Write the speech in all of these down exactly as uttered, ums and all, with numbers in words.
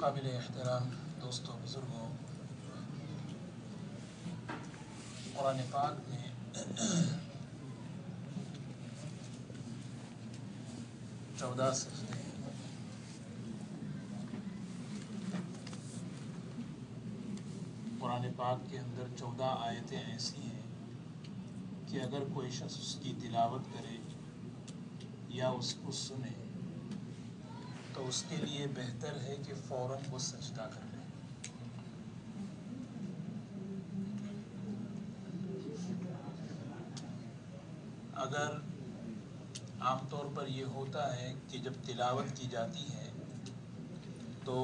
قابل احترام دوستوں بزرگوں، قرآن پاک میں چودہ سجدے ہیں۔ قرآن پاک کے اندر چودہ آیتیں ایسی ہیں کہ اگر کوئی شخص اس کی تلاوت کرے یا اس کو سنے تو اس کے لیے بہتر ہے کہ فوراً وہ سجدہ کر لے۔ اگر عام طور پر یہ ہوتا ہے کہ جب تلاوت کی جاتی ہے تو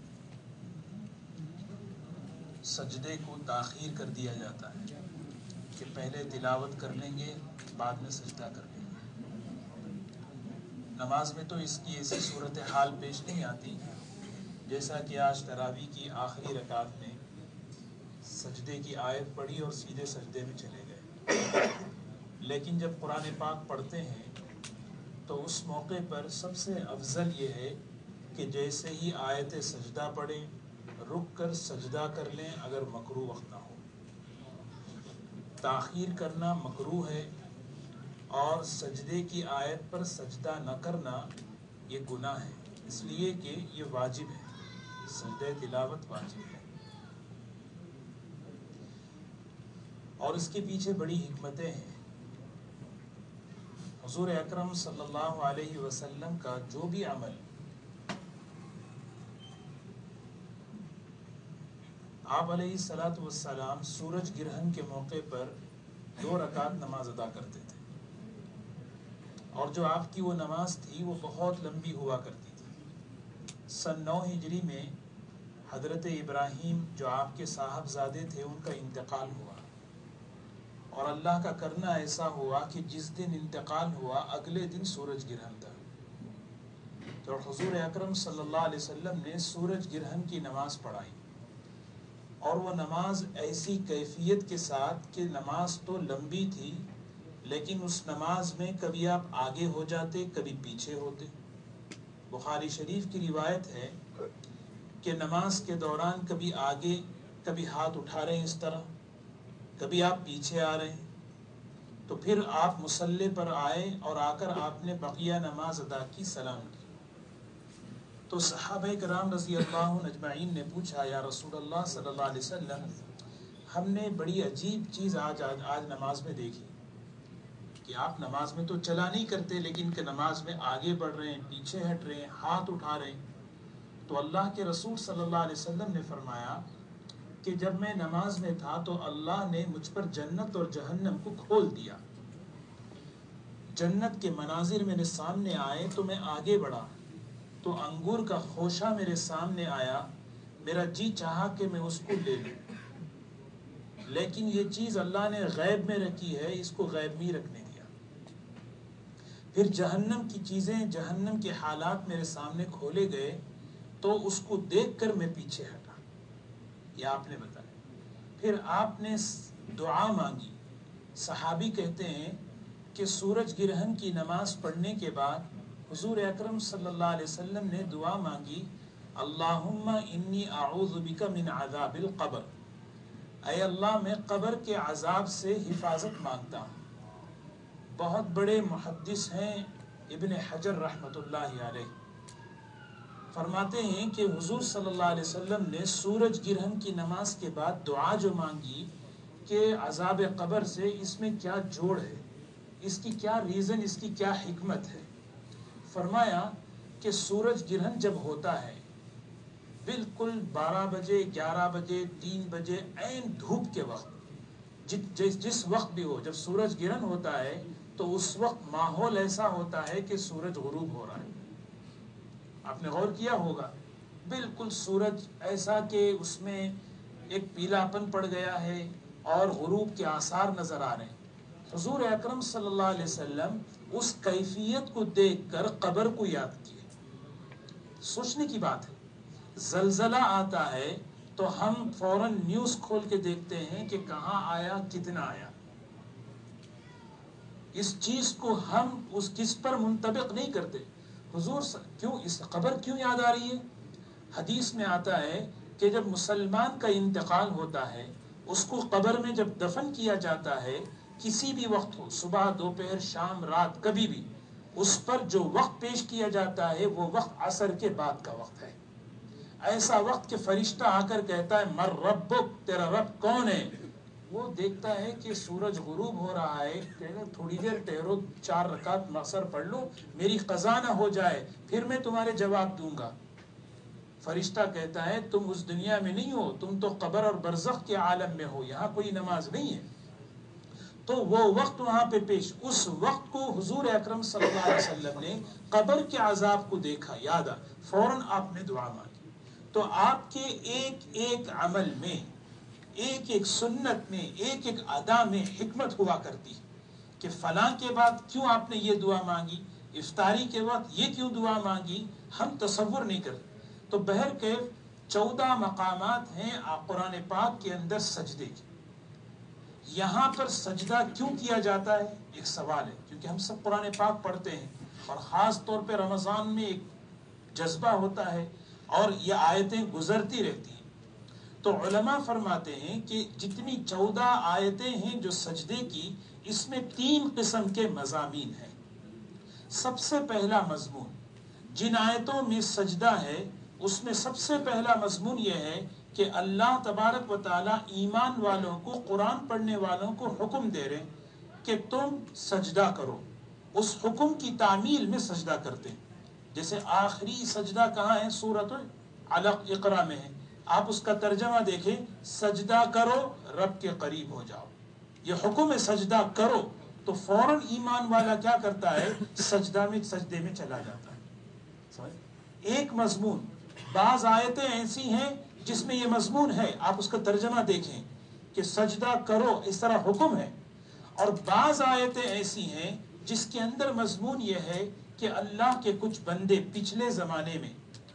سجدے کو تاخیر کر دیا جاتا ہے کہ پہلے تلاوت کر لیں گے بعد میں سجدہ کر لیں گے۔ نماز میں تو اس کی ایسی صورتحال پیش نہیں آتی، جیسا کہ آج تراویح کی آخری رکعت میں سجدے کی آیت پڑھی اور سیدھے سجدے میں چلے گئے، لیکن جب قرآن پاک پڑھتے ہیں تو اس موقع پر سب سے افضل یہ ہے کہ جیسے ہی آیت سجدہ پڑھیں رک کر سجدہ کر لیں اگر مکروہ وقت نہ ہو۔ تاخیر کرنا مکروہ ہے اور سجدے کی آیت پر سجدہ نہ کرنا یہ گناہ ہے، اس لیے کہ یہ واجب ہے، سجدہ تلاوت واجب ہے۔ اور اس کے پیچھے بڑی حکمتیں ہیں۔ حضور اکرم صلی اللہ علیہ وسلم کا جو بھی عمل آپ علیہ الصلاۃ والسلام سورج گرہن کے موقع پر دو رکعت نماز ادا کرتے تھے، اور جو آپ کی وہ نماز تھی وہ بہت لمبی ہوا کرتی تھی۔ سن نو ہجری میں حضرت ابراہیم جو آپ کے صاحبزادے تھے ان کا انتقال ہوا، اور اللہ کا کرنا ایسا ہوا کہ جس دن انتقال ہوا اگلے دن سورج گرہن تھا، تو حضور اکرم صلی اللہ علیہ وسلم نے سورج گرہن کی نماز پڑھائی، اور وہ نماز ایسی کیفیت کے ساتھ کہ نماز تو لمبی تھی لیکن اس نماز میں کبھی آپ آگے ہو جاتے کبھی پیچھے ہوتے۔ بخاری شریف کی روایت ہے کہ نماز کے دوران کبھی آگے کبھی ہاتھ اٹھا رہے ہیں اس طرح، کبھی آپ پیچھے آ رہے ہیں، تو پھر آپ مصلی پر آئے اور آ کر آپ نے بقیہ نماز ادا کی، سلام کی۔ تو صحابہ کرام رضی اللہ اجمعین نے پوچھا، یا رسول اللہ صلی اللہ علیہ وسلم، ہم نے بڑی عجیب چیز آج آج, آج نماز میں دیکھی کہ آپ نماز میں تو چلا نہیں کرتے لیکن کہ نماز میں آگے بڑھ رہے ہیں، پیچھے ہٹ رہے ہیں، ہاتھ اٹھا رہے ہیں۔ تو اللہ کے رسول صلی اللہ علیہ وسلم نے فرمایا کہ جب میں نماز میں تھا تو اللہ نے مجھ پر جنت اور جہنم کو کھول دیا، جنت کے مناظر میرے سامنے آئے تو میں آگے بڑھا، تو انگور کا خوشہ میرے سامنے آیا، میرا جی چاہا کہ میں اس کو لے لوں، لیکن یہ چیز اللہ نے غیب میں رکھی ہے، اس کو غیب میں رکھنے دیا۔ پھر جہنم کی چیزیں، جہنم کے حالات میرے سامنے کھولے گئے تو اس کو دیکھ کر میں پیچھے ہٹا، یہ آپ نے بتایا۔ پھر آپ نے دعا مانگی۔ صحابی کہتے ہیں کہ سورج گرہن کی نماز پڑھنے کے بعد حضور اکرم صلی اللہ علیہ وسلم نے دعا مانگی، اللہم انی اعوذ بک من عذاب القبر، اے اللہ میں قبر کے عذاب سے حفاظت مانگتا ہوں۔ بہت بڑے محدث ہیں ابن حجر رحمۃ اللہ علیہ، فرماتے ہیں کہ حضور صلی اللہ علیہ وسلم نے سورج گرہن کی نماز کے بعد دعا جو مانگی کہ عذاب قبر سے، اس میں کیا جوڑ ہے، اس کی کیا ریزن، اس کی کیا حکمت ہے؟ فرمایا کہ سورج گرہن جب ہوتا ہے بالکل بارہ بجے، گیارہ بجے، تین بجے، عین دھوپ کے وقت، جس جس وقت بھی ہو، جب سورج گرہن ہوتا ہے تو اس وقت ماحول ایسا ہوتا ہے کہ سورج غروب ہو رہا ہے۔ آپ نے غور کیا ہوگا، بالکل سورج ایسا کہ اس میں ایک پیلا پن پڑ گیا ہے اور غروب کے آثار نظر آ رہے ہیں۔ حضور اکرم صلی اللہ علیہ وسلم اس کیفیت کو دیکھ کر قبر کو یاد کیے۔ سوچنے کی بات ہے، زلزلہ آتا ہے تو ہم فوراً نیوز کھول کے دیکھتے ہیں کہ کہاں آیا، کتنا آیا۔ اس چیز کو ہم اس کس پر منطبق نہیں کرتے۔ حضور کیوں اس قبر کیوں یاد آ رہی ہے؟ حدیث میں آتا ہے کہ جب مسلمان کا انتقال ہوتا ہے، اس کو قبر میں جب دفن کیا جاتا ہے، کسی بھی وقت ہو، صبح، دوپہر، شام، رات، کبھی بھی، اس پر جو وقت پیش کیا جاتا ہے وہ وقت عصر کے بعد کا وقت ہے. ایسا وقت کہ فرشتہ آ کر کہتا ہے مر ربک، تیرا رب کون ہے؟ وہ دیکھتا ہے کہ سورج غروب ہو رہا ہے، کہنا تھوڑی دیر ٹھہرو، چار رکعت مقصر پڑھ لو، میری قضا نہ ہو جائے، پھر میں تمہارے جواب دوں گا. فرشتہ کہتا ہے تم اس دنیا میں نہیں ہو، تم تو قبر اور برزخ کے عالم میں ہو، یہاں کوئی نماز نہیں ہے. تو وہ وقت وہاں پہ پیش، اس وقت کو حضور اکرم صلی اللہ علیہ وسلم نے قبر کے عذاب کو دیکھا، یاد آ، فوراً آپ نے دعا مانگی. تو آپ کے ایک ایک عمل میں، ایک ایک سنت میں، ایک ایک ادا میں حکمت ہوا کرتی کہ فلاں کے بعد کیوں آپ نے یہ دعا مانگی، افطاری کے وقت یہ کیوں دعا مانگی، ہم تصور نہیں کرتے. تو بہرکیف چودہ مقامات ہیں قرآن پاک کے اندر سجدے کے. یہاں پر سجدہ کیوں کیا جاتا ہے ایک سوال ہے، کیونکہ ہم سب قرآن پاک پڑھتے ہیں اور خاص طور پہ رمضان میں ایک جذبہ ہوتا ہے اور یہ آیتیں گزرتی رہتی ہیں. تو علماء فرماتے ہیں کہ جتنی چودہ آیتیں ہیں جو سجدے کی، اس میں تین قسم کے مضامین ہیں. سب سے پہلا مضمون جن آیتوں میں سجدہ ہے، اس میں سب سے پہلا مضمون یہ ہے کہ اللہ تبارک و تعالی ایمان والوں کو، قرآن پڑھنے والوں کو حکم دے رہے کہ تم سجدہ کرو. اس حکم کی تعمیل میں سجدہ کرتے ہیں. جیسے آخری سجدہ کہاں ہے؟ سورۃ العلق اقرا میں ہے. آپ اس کا ترجمہ دیکھیں، سجدہ کرو رب کے قریب ہو جاؤ. یہ حکم ہے سجدہ کرو، تو فوراً ایمان والا کیا کرتا ہے؟ سجدہ میں، سجدے میں چلا جاتا ہے. ایک مضمون. بعض آیتیں ایسی ہیں جس میں یہ مضمون ہے، آپ اس کا ترجمہ دیکھیں کہ سجدہ کرو، اس طرح حکم ہے. اور بعض آیتیں ایسی ہیں جس کے اندر مضمون یہ ہے کہ اللہ کے کچھ بندے پچھلے زمانے میں،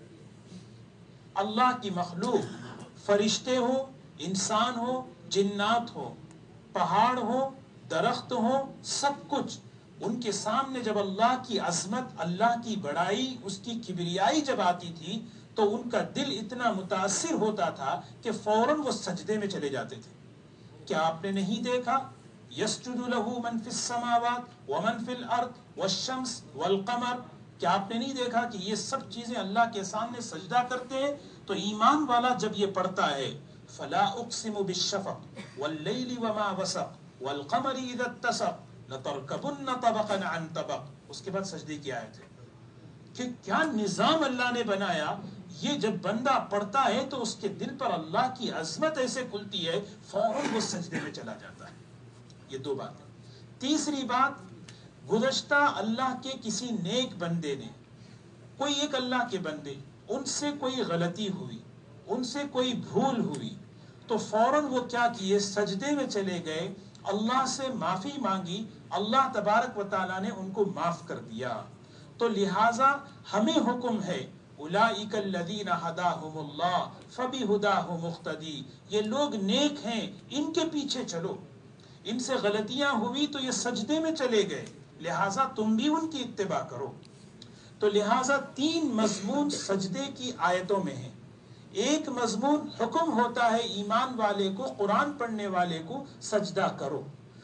اللہ کی مخلوق، فرشتے ہو، انسان ہو، جنات ہو، پہاڑ ہو، درخت ہو، سب کچھ ان کے سامنے جب اللہ کی عظمت، اللہ کی بڑائی، اس کی کبریائی جب آتی تھی تو ان کا دل اتنا متاثر ہوتا تھا کہ فوراً وہ سجدے میں چلے جاتے تھے. کیا آپ نے نہیں دیکھا یسجد لہ من فی السماوات ومن فی الارض والشمس والقمر؟ کیا آپ نے نہیں دیکھا کہ یہ سب چیزیں اللہ کے سامنے سجدہ کرتے ہیں؟ تو ایمان والا جب یہ پڑھتا ہے فلا اقسم بالشفق واللیل وما وسق والقمر اذا اتسق لترکبن طبقا عن طبق، اس کے بعد سجدے کی آیت ہے. کہ کیا نظام اللہ نے بنایا. یہ جب بندہ پڑھتا ہے تو اس کے دل پر اللہ کی عظمت ایسے کھلتی ہے، فوراً وہ سجدے میں چلا جاتا ہے. یہ دو باتیں. تیسری بات، گزشتہ اللہ کے کسی نیک بندے نے، کوئی ایک اللہ کے بندے، ان سے کوئی غلطی ہوئی، ان سے کوئی بھول ہوئی، تو فوراً وہ کیا کیے؟ سجدے میں چلے گئے، اللہ سے معافی مانگی، اللہ تبارک و تعالیٰ نے ان کو معاف کر دیا. تو لہٰذا ہمیں حکم ہے اولئک الذین ھداھم اللہ فبھداہ مقتدی، یہ لوگ نیک ہیں، ان کے پیچھے چلو. ان سے غلطیاں ہوئی تو یہ سجدے میں چلے گئے، لہٰذا تم بھی ان کی اتباع کرو. تو لہٰذا تین مضمون سجدے کی آیتوں میں ہیں. ایک مضمون حکم ہوتا ہے ایمان والے کو، قرآن پڑھنے والے کو، سجدہ کرو.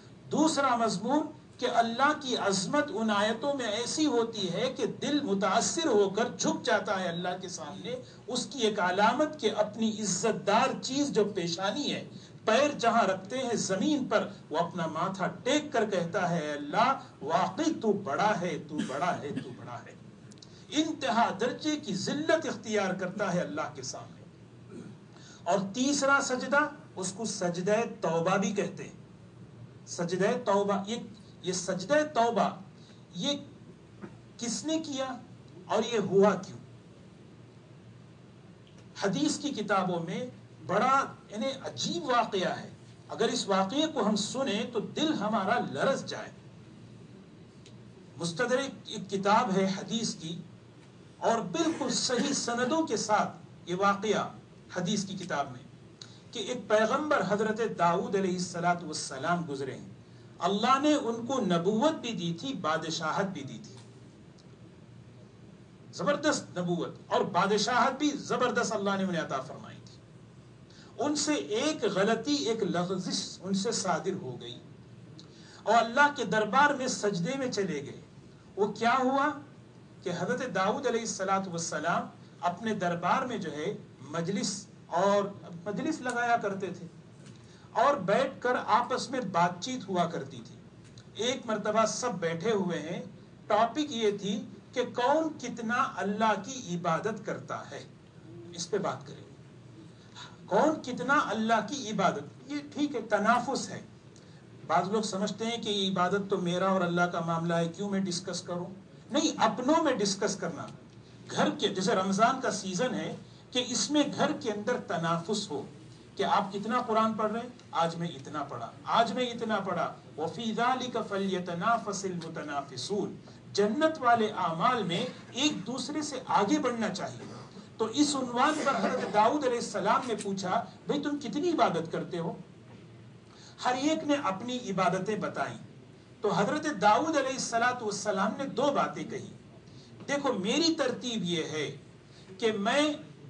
دوسرا مضمون کہ اللہ کی عظمت ان آیتوں میں ایسی ہوتی ہے کہ دل متاثر ہو کر جھک جاتا ہے اللہ کے سامنے. اس کی ایک علامت کہ اپنی عزت دار چیز جو پیشانی ہے، پیر جہاں رکھتے ہیں زمین پر، وہ اپنا ماتھا ٹیک کر کہتا ہے اللہ واقعی تو بڑا ہے، تو بڑا ہے، تو بڑا ہے. انتہا درجے کی ذلت اختیار کرتا ہے اللہ کے سامنے. اور تیسرا سجدہ، اس کو سجدہ توبہ بھی کہتے ہیں. سجدہ توبہ، یہ یہ سجدہ توبہ یہ کس نے کیا اور یہ ہوا کیوں؟ حدیث کی کتابوں میں بڑا یعنی عجیب واقعہ ہے. اگر اس واقعے کو ہم سنیں تو دل ہمارا لرز جائے. مستدرک ایک کتاب ہے حدیث کی، اور بالکل صحیح سندوں کے ساتھ یہ واقعہ حدیث کی کتاب میں، کہ ایک پیغمبر حضرت داؤد علیہ الصلاۃ والسلام گزرے ہیں. اللہ نے ان کو نبوت بھی دی تھی، بادشاہت بھی دی تھی. زبردست نبوت اور بادشاہت بھی زبردست اللہ نے انہیں عطا فرمائی تھی. ان سے ایک غلطی، ایک لغزش ان سے صادر ہو گئی اور اللہ کے دربار میں سجدے میں چلے گئے. وہ کیا ہوا کہ حضرت داؤد علیہ الصلاۃ والسلام اپنے دربار میں جو ہے مجلس اور مجلس لگایا کرتے تھے اور بیٹھ کر آپس میں بات چیت ہوا کرتی تھی. ایک مرتبہ سب بیٹھے ہوئے ہیں، ٹاپک یہ تھی کہ کون کتنا اللہ کی عبادت کرتا ہے، اس پہ بات کریں. کون کتنا اللہ کی عبادت، یہ ٹھیک ہے تنافس ہے. بعض لوگ سمجھتے ہیں کہ یہ عبادت تو میرا اور اللہ کا معاملہ ہے، کیوں میں ڈسکس کروں؟ نہیں، اپنوں میں ڈسکس کرنا. گھر کے جیسے رمضان کا سیزن ہے کہ اس میں گھر کے اندر تنافس ہو کہ آپ کتنا قرآن پڑھ رہے ہیں، آج میں اتنا پڑھا، آج میں اتنا پڑھا. وَفِي ذَلِكَ فَلْيَتَنَافَسِ الْمُتَنَافِسُونَ. جنت والے اعمال میں ایک دوسرے سے آگے بڑھنا چاہیے. تو اس عنوان پر حضرت داؤد علیہ السلام نے پوچھا بھئی تم کتنی عبادت کرتے ہو؟ ہر ایک نے اپنی عبادتیں بتائیں. تو حضرت داؤد علیہ السلام والسلام نے دو باتیں کہی. دیکھو میری ترتیب یہ ہے کہ میں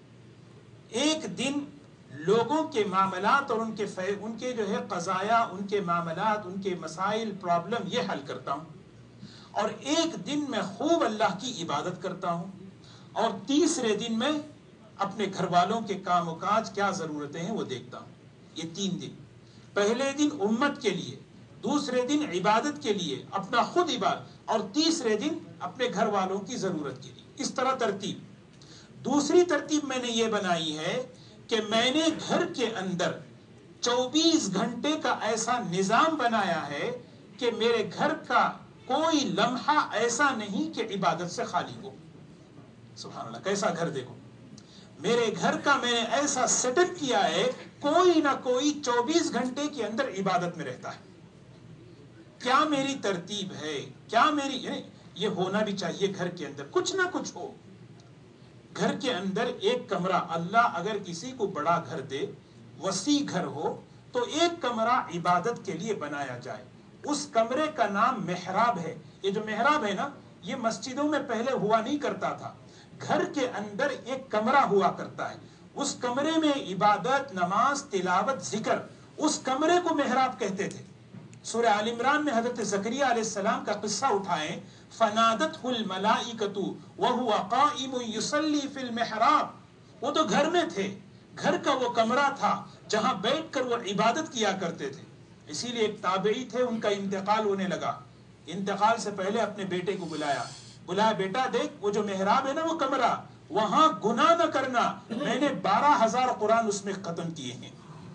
ایک دن لوگوں کے معاملات اور ان کے ان کے جو ہے قضایا، ان کے معاملات، ان کے مسائل، پرابلم یہ حل کرتا ہوں، اور ایک دن میں خوب اللہ کی عبادت کرتا ہوں، اور تیسرے دن میں اپنے گھر والوں کے کام و کاج کیا ضرورتیں ہیں وہ دیکھتا ہوں. یہ تین دن، پہلے دن امت کے لیے، دوسرے دن عبادت کے لیے اپنا خود عبادت، اور تیسرے دن اپنے گھر والوں کی ضرورت کے لیے. اس طرح ترتیب. دوسری ترتیب میں نے یہ بنائی ہے کہ میں نے گھر کے اندر چوبیس گھنٹے کا ایسا نظام بنایا ہے کہ میرے گھر کا کوئی لمحہ ایسا نہیں کہ عبادت سے خالی ہو. سبحان اللہ، کیسا گھر دیکھو. میرے گھر کا میں نے ایسا سیٹ اپ کیا ہے، کوئی نہ کوئی چوبیس گھنٹے کے اندر عبادت میں رہتا ہے. کیا میری ترتیب ہے، کیا میری، یعنی یہ ہونا بھی چاہیے گھر کے اندر کچھ نہ کچھ ہو. گھر کے اندر ایک کمرہ، اللہ اگر کسی کو بڑا گھر دے، وسیع گھر ہو، تو ایک کمرہ عبادت کے لیے بنایا جائے. اس کمرے کا نام محراب ہے. یہ جو محراب ہے نا، یہ مسجدوں میں پہلے ہوا نہیں کرتا تھا. گھر کے اندر ایک کمرہ ہوا کرتا ہے، اس کمرے میں عبادت، نماز، تلاوت، ذکر، اس کمرے کو محراب کہتے تھے. سورہ آل عمران میں حضرت زکریا علیہ السلام کا قصہ اٹھائیں. فَنَادَتْهُ الْمَلَائِكَةُ وَهُوَ قَائِمٌ يُصَلِّي فِي الْمِحْرَابِ. وہ تو گھر میں تھے، گھر کا وہ کمرہ تھا جہاں بیٹھ کر وہ عبادت کیا کرتے تھے. اسی لیے ایک تابعی تھے، ان کا انتقال ہونے لگا. انتقال سے پہلے اپنے بیٹے کو بلایا، بلایا بیٹا دیکھ وہ جو محراب ہے نا، وہ کمرہ، وہاں گناہ نہ کرنا، میں نے بارہ ہزار قرآن اس میں ختم کیے ہیں.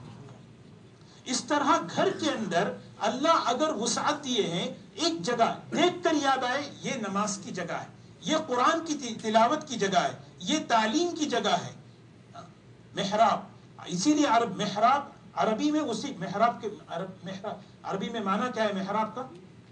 اس طرح گھر کے اندر اللہ اگر وسعت دیے ہیں، ایک جگہ دیکھ کر یاد آئے یہ نماز کی جگہ ہے، یہ قرآن کی تلاوت کی جگہ ہے، یہ تعلیم کی جگہ ہے. محراب، اسی لیے عرب محراب عربی میں اسی محراب کے عرب محراب عربی میں معنی کیا ہے محراب کا؟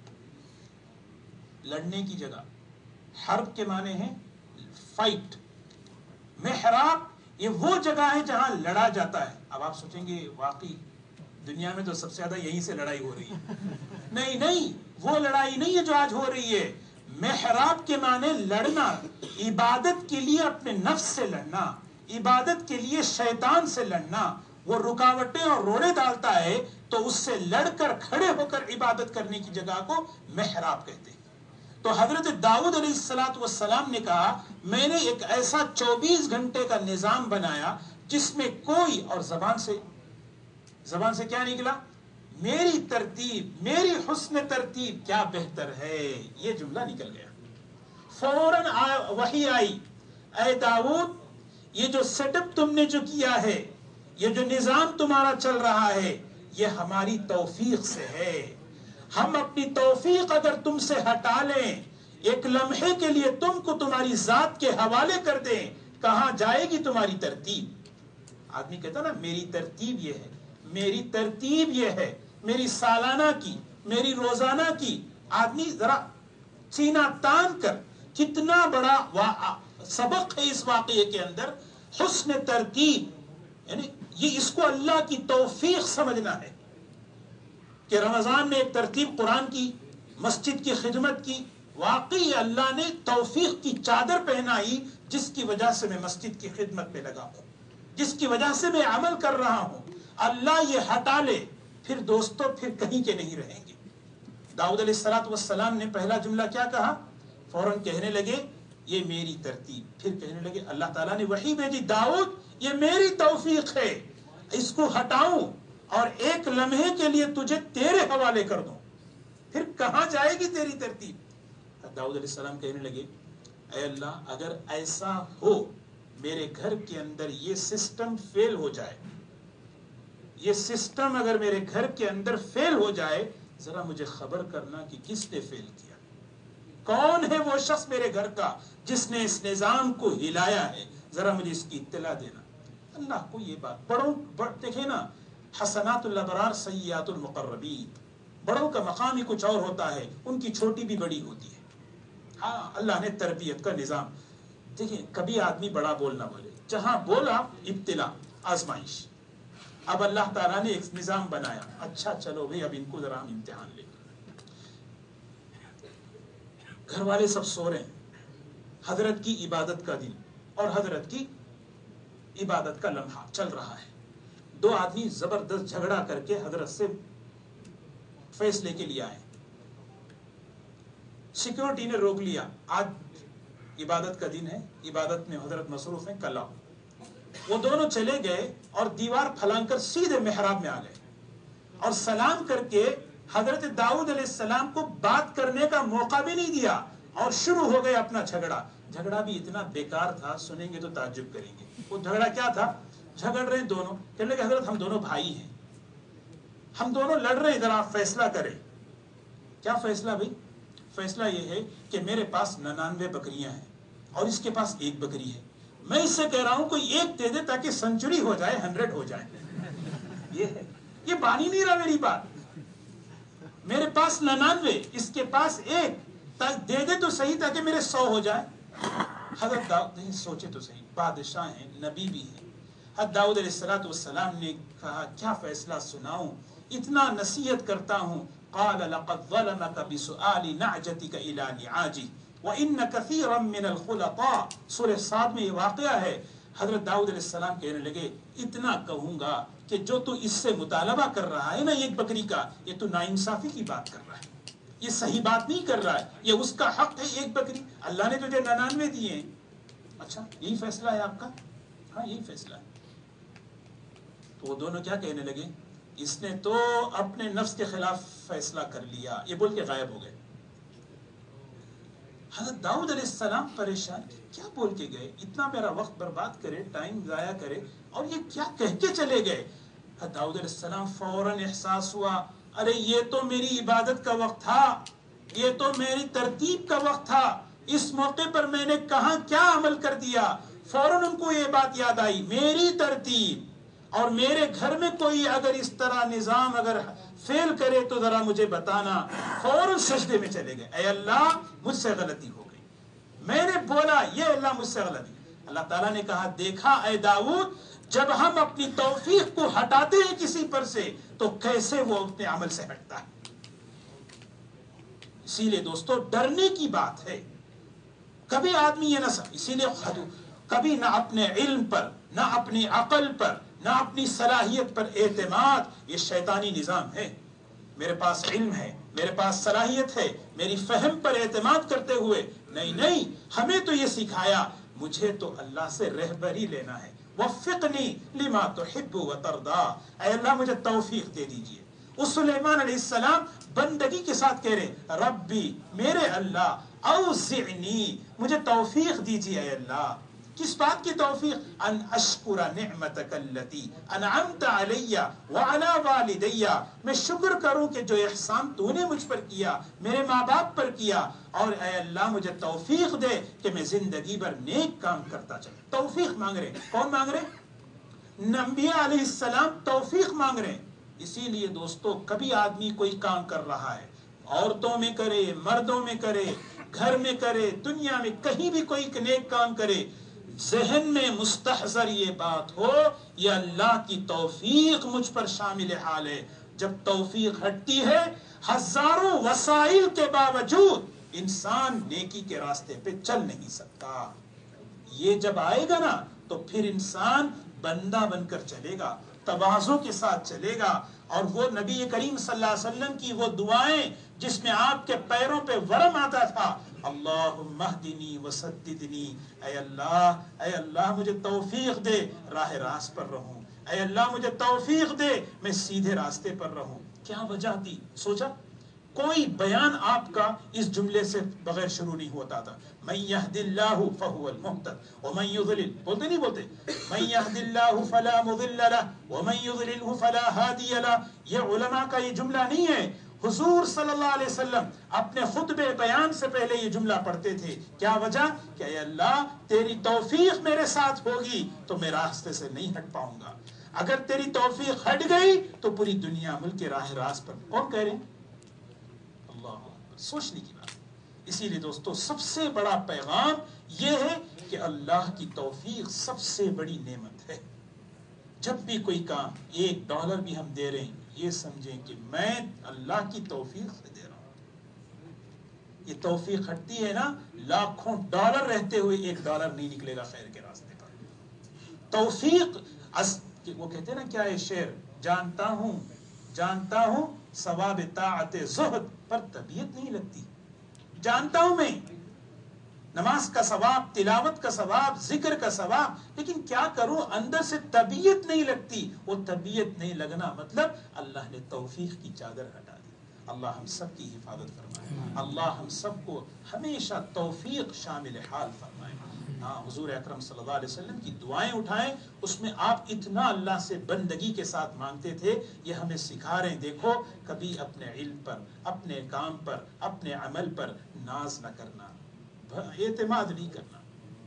لڑنے کی جگہ. حرب کے معنی ہیں فائٹ. محراب یہ وہ جگہ ہے جہاں لڑا جاتا ہے. اب آپ سوچیں گے واقعی دنیا میں تو سب سے زیادہ یہیں سے لڑائی ہو رہی ہے. نہیں نہیں، وہ لڑائی نہیں ہے جو آج ہو رہی ہے. محراب کے معنی لڑنا، عبادت کے لیے اپنے نفس سے لڑنا، عبادت کے لیے شیطان سے لڑنا. وہ رکاوٹیں اور روڑے ڈالتا ہے تو اس سے لڑ کر کھڑے ہو کر عبادت کرنے کی جگہ کو محراب کہتے ہیں. تو حضرت داؤد علیہ السلام والسلام نے کہا میں نے ایک ایسا چوبیس گھنٹے کا نظام بنایا جس میں کوئی، اور زبان سے زبان سے کیا نکلا؟ میری ترتیب، میری حسن ترتیب کیا بہتر ہے، یہ جملہ نکل گیا. فوراً وحی آئی، اے داؤد یہ جو سیٹ اپ تم نے جو کیا ہے، یہ جو نظام تمہارا چل رہا ہے، یہ ہماری توفیق سے ہے. ہم اپنی توفیق اگر تم سے ہٹا لیں، ایک لمحے کے لیے تم کو تمہاری ذات کے حوالے کر دیں، کہاں جائے گی تمہاری ترتیب؟ آدمی کہتا نا میری ترتیب یہ ہے، میری ترتیب یہ ہے، میری سالانہ کی، میری روزانہ کی. آدمی ذرا سینہ تان کر، کتنا بڑا سبق ہے اس واقعے کے اندر. حسن ترتیب، یعنی یہ اس کو اللہ کی توفیق سمجھنا ہے کہ رمضان میں ایک ترتیب قرآن کی، مسجد کی خدمت کی، واقعی اللہ نے توفیق کی چادر پہنائی جس کی وجہ سے میں مسجد کی خدمت میں لگا ہوں، جس کی وجہ سے میں عمل کر رہا ہوں، اللہ یہ ہٹا لے، پھر دوستو پھر کہیں کے نہیں رہیں گے۔ داؤد علیہ السلام نے پہلا جملہ کیا کہا؟ فوراً کہنے لگے یہ میری ترتیب، پھر کہنے لگے اللہ تعالیٰ نے وحی بھیجی، داؤد یہ میری توفیق ہے، اس کو ہٹاؤں اور ایک لمحے کے لیے تجھے تیرے حوالے کر دوں، پھر کہاں جائے گی تیری ترتیب؟ داؤد علیہ السلام کہنے لگے اے اللہ اگر ایسا ہو میرے گھر کے اندر یہ سسٹم فیل ہو جائے، یہ سسٹم اگر میرے گھر کے اندر فیل ہو جائے ذرا مجھے خبر کرنا کہ کس نے فیل کیا، کون ہے وہ شخص میرے گھر کا جس نے اس نظام کو ہلایا ہے، ذرا مجھے اس کی اطلاع دینا۔ اللہ کو یہ بات بڑوں دیکھیں نا، حسنات الابرار سیئات المقربین، بڑوں کا مقام ہی کچھ اور ہوتا ہے، ان کی چھوٹی بھی بڑی ہوتی ہے۔ ہاں اللہ نے تربیت کا نظام، دیکھیں کبھی آدمی بڑا بول نہ بولے، جہاں بولا ابتلا آزمائش، اب اللہ تعالیٰ نے ایک نظام بنایا، اچھا چلو بھئی اب ان کو ذرا ہم امتحان لیں۔ گھر والے سب سو رہے ہیں، حضرت کی عبادت کا دن اور حضرت کی عبادت کا لمحہ چل رہا ہے، دو آدمی زبردست جھگڑا کر کے حضرت سے فیصلے کے لیے آئے، سیکیورٹی نے روک لیا، آج عبادت کا دن ہے، عبادت میں حضرت مصروف ہیں، کل آؤ۔ وہ دونوں چلے گئے اور دیوار پھلانگ کر سیدھے محراب میں آ گئے اور سلام کر کے حضرت داؤد علیہ السلام کو بات کرنے کا موقع بھی نہیں دیا اور شروع ہو گئے اپنا جھگڑا۔ جھگڑا بھی اتنا بیکار تھا، سنیں گے تو تعجب کریں گے۔ وہ جھگڑا کیا تھا؟ جھگڑ رہے دونوں، کہنے لگے حضرت ہم دونوں بھائی ہیں، ہم دونوں لڑ رہے ہیں، ذرا آپ فیصلہ کریں۔ کیا فیصلہ بھائی؟ فیصلہ یہ ہے کہ میرے پاس ننانوے بکریاں ہیں اور اس کے پاس ایک بکری ہے، میں اس سے کہہ رہا ہوں کوئی ایک دے دے تاکہ سنچری ہو جائے، ہنڈریڈ ہو جائے۔ یہ ہے، یہ بانی نہیں رہا میری بات، میرے پاس ننانوے، اس کے پاس ایک، دے دے تو صحیح تاکہ میرے سو ہو جائے۔ حضرت داؤد نے سوچے تو صحیح، بادشاہ ہیں، نبی بھی ہیں۔ حضرت داؤد علیہ السلام نے کہا کیا فیصلہ سناؤں، اتنا نصیحت کرتا ہوں۔ قال لقد ظلمك بسؤال نعجتك الى نعاجه وان كثيرا من الخلطاء، سورہ صاد میں یہ واقعہ ہے۔ حضرت داؤد علیہ السلام کہنے لگے اتنا کہوں گا کہ جو تو اس سے مطالبہ کر رہا ہے نا ایک بکری کا، یہ تو ناانصافی کی بات کر رہا ہے، یہ صحیح بات نہیں کر رہا ہے، یہ اس کا حق ہے ایک بکری، اللہ نے تجھے ننانوے دیے ہیں۔ اچھا یہی فیصلہ ہے آپ کا؟ ہاں یہی فیصلہ ہے۔ تو وہ دونوں کیا کہنے لگے؟ اس نے تو اپنے نفس کے خلاف فیصلہ کر لیا، یہ بول کے غائب ہو گئے۔ حضرت داؤد علیہ السلام پریشان، کیا بول کے گئے، اتنا میرا وقت برباد کرے، ٹائم ضائع کرے، اور یہ کیا کہہ کے چلے گئے۔ حضرت داؤد علیہ السلام فوراً احساس ہوا ارے یہ تو میری عبادت کا وقت تھا، یہ تو میری ترتیب کا وقت تھا، اس موقع پر میں نے کہاں کیا عمل کر دیا۔ فوراً ان کو یہ بات یاد آئی، میری ترتیب، اور میرے گھر میں کوئی اگر اس طرح نظام اگر فیل کرے تو ذرا مجھے بتانا۔ فوراً سجدے میں چلے گئے، اے اللہ مجھ سے غلطی ہو گئی، میں نے بولا یہ اللہ مجھ سے غلطی۔ اللہ تعالیٰ نے کہا دیکھا اے داؤد، جب ہم اپنی توفیق کو ہٹاتے ہیں کسی پر سے تو کیسے وہ اپنے عمل سے ہٹتا ہے۔ اسی لیے دوستو ڈرنے کی بات ہے، کبھی آدمی یہ نہ سمجھ، اسی لیے کبھی نہ اپنے علم پر، نہ اپنی عقل پر، نہ اپنی صلاحیت پر اعتماد، یہ شیطانی نظام ہے۔ میرے پاس علم ہے، میرے پاس صلاحیت ہے، میری فہم پر اعتماد کرتے ہوئے نہیں نہیں، ہمیں تو یہ سکھایا مجھے تو اللہ سے رہبری لینا ہے۔ وفقنی لما تحب وترضا، اے اللہ مجھے توفیق دے دیجئے۔ وہ سلیمان علیہ السلام بندگی کے ساتھ کہہ رہے ربی میرے اللہ اوزعنی، مجھے توفیق دیجئے اے اللہ۔ کس بات کی توفیق؟ ان اشکر نعمتک التی انعمت علی وعلی والدی، میں شکر کروں کہ جو احسان تو نے مجھ پر کیا، میرے ماں باپ پر کیا، اور اے اللہ مجھے توفیق دے کہ میں زندگی بھر نیک کام کرتا چلوں۔ توفیق مانگ رہے، کون مانگ رہے؟ نبی علیہ السلام توفیق مانگ رہے۔ اسی لیے دوستو کبھی آدمی کوئی کام کر رہا ہے، عورتوں میں کرے، مردوں میں کرے، گھر میں کرے، دنیا میں کہیں بھی کوئی نیک کام کرے، ذہن میں مستحضر یہ بات ہو یہ اللہ کی توفیق مجھ پر شامل حال ہے۔ جب توفیق ہٹتی ہے ہزاروں وسائل کے باوجود انسان نیکی کے راستے پہ چل نہیں سکتا. یہ جب آئے گا نا تو پھر انسان بندہ بن کر چلے گا, تواضع کے ساتھ چلے گا. اور وہ نبی کریم صلی اللہ علیہ وسلم کی وہ دعائیں جس میں آپ کے پیروں پہ ورم آتا تھا, اللہم اہدنی وسددنی, اے اللہ اے اللہ مجھے توفیق دے راہ راست پر رہوں, اے اللہ مجھے توفیق دے میں سیدھے راستے پر رہوں. کیا وجہ تھی؟ سوچا کوئی بیان آپ کا اس جملے سے بغیر شروع نہیں ہوتا تھا. من یہد اللہ فہو المہتد ومن یضلل, بولتے نہیں بولتے, من یہد اللہ فلا مضل لہ ومن یضللہ فلا ہادی لہ. یہ علماء کا یہ جملہ نہیں ہے, حضور صلی اللہ علیہ وسلم اپنے خطبے بیان سے پہلے یہ جملہ پڑھتے تھے. کیا وجہ؟ کہ اے اللہ تیری توفیق میرے ساتھ ہوگی تو میں راستے سے نہیں ہٹ پاؤں گا, اگر تیری توفیق ہٹ گئی تو پوری دنیا ملک کے راہ راست پر. کون کہہ رہے ہیں؟ اللہ, سوچنے کی بات. اسی لیے دوستو سب سے بڑا پیغام یہ ہے کہ اللہ کی توفیق سب سے بڑی نعمت ہے. جب بھی کوئی کام, ایک ڈالر بھی ہم دے رہے ہیں, یہ سمجھیں کہ میں اللہ کی توفیق سے دے رہا ہوں. یہ توفیق ہٹتی ہے نا, لاکھوں ڈالر رہتے ہوئے ایک ڈالر نہیں نکلے گا خیر کے راستے پر. توفیق اس, وہ کہتے ہیں نا کیا ہے شعر, جانتا ہوں جانتا ہوں ثواب طاعت زہد پر طبیعت نہیں لگتی. جانتا ہوں میں نماز کا ثواب, تلاوت کا ثواب, ذکر کا ثواب, لیکن کیا کروں اندر سے طبیعت نہیں لگتی. وہ طبیعت نہیں لگنا مطلب اللہ نے توفیق کی چادر ہٹا دی. اللہ ہم سب کی حفاظت فرمائے, اللہ ہم سب کو ہمیشہ توفیق شامل حال فرمائے. ہاں, حضور اکرم صلی اللہ علیہ وسلم کی دعائیں اٹھائیں, اس میں آپ اتنا اللہ سے بندگی کے ساتھ مانگتے تھے. یہ ہمیں سکھا رہے ہیں. دیکھو کبھی اپنے علم پر, اپنے کام پر, اپنے عمل پر ناز نہ کرنا, اعتماد نہیں کرنا.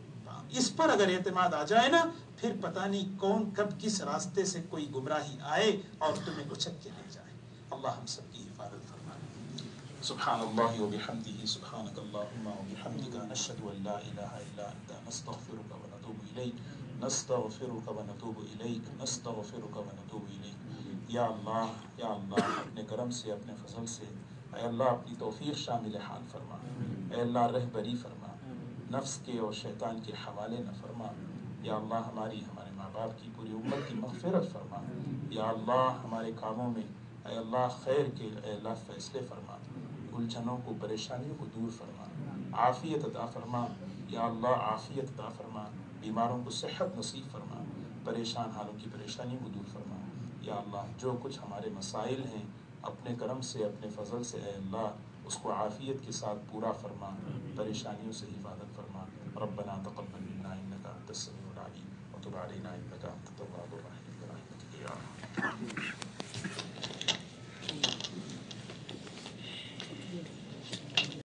اس پر اگر اعتماد آ جائے نا پھر پتہ نہیں کون کب کس راستے سے کوئی گمراہی آئے اور تمہیں اچک کے لے جائے. اللہ ہم سب کی حفاظت فرمائے. سبحان اللہ وبحمدہ, سبحانک اللہم وبحمدک, نشہد ان لا الہ الا انت, نستغفرک ونتوب الیک, نستغفرک ونتوب الیک, نستغفرک ونتوب الیک. یا اللہ یا اللہ اپنے کرم سے, اپنے فضل سے اے اللہ اپنی توفیق شامل حال فرما. اے اللہ رہبری فرما, نفس کے اور شیطان کے حوالے نہ فرما. یا اللہ ہماری, ہمارے ماں باپ کی, پوری امت کی مغفرت فرما. یا اللہ ہمارے کاموں میں اے اللہ خیر کے اے اللہ فیصلے فرما. الجھنوں کو, پریشانیوں کو دور فرما, عافیت عطا فرما. یا اللہ عافیت عطا فرما, بیماروں کو صحت نصیب فرما, پریشان حالوں کی پریشانیوں کو دور فرما. یا اللہ جو کچھ ہمارے مسائل ہیں اپنے کرم سے, اپنے فضل سے اے اللہ اس کو عافیت کے ساتھ پورا فرما, پریشانیوں سے حفاظت فرما. ربنا تقبل منا انک انت السمیع العلیم وتب علینا انک انت التواب الرحیم برحمتک یا